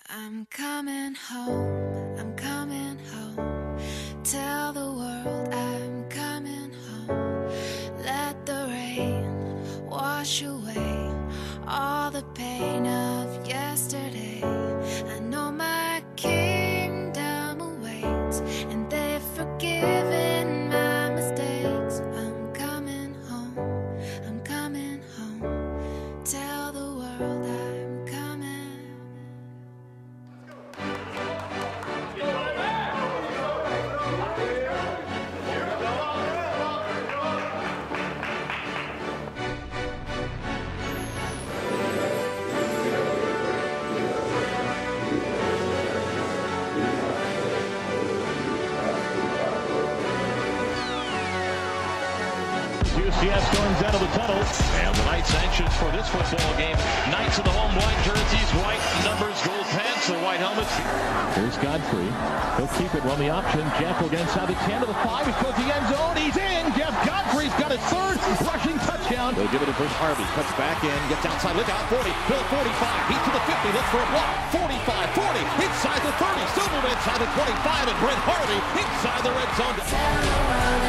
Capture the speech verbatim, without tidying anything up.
I'm coming home, I'm coming home. Tell the world I'm coming home. Let the rain wash away all the pain of yesterday. I know my kingdom awaits, and they've forgiven my mistakes. I'm coming home, I'm coming home. Tell the world I'm coming. U C F storms out of the tunnel, and the Knights anxious for this football game. Knights in the home white jerseys, white numbers, gold pants, the white helmets. Here's Godfrey. He'll keep it on the option. Jeff will get inside the ten to the five. He's towards the end zone. He's in. Jeff Godfrey's got his third rushing touchdown. They'll give it to Bruce Harvey. Cuts back in. Gets outside. Look out. forty. Bill forty-five. He's to the fifty. Looks for a block. forty-five. forty. Inside the thirty. Silverman inside the twenty-five. And Brent Harvey inside the red zone.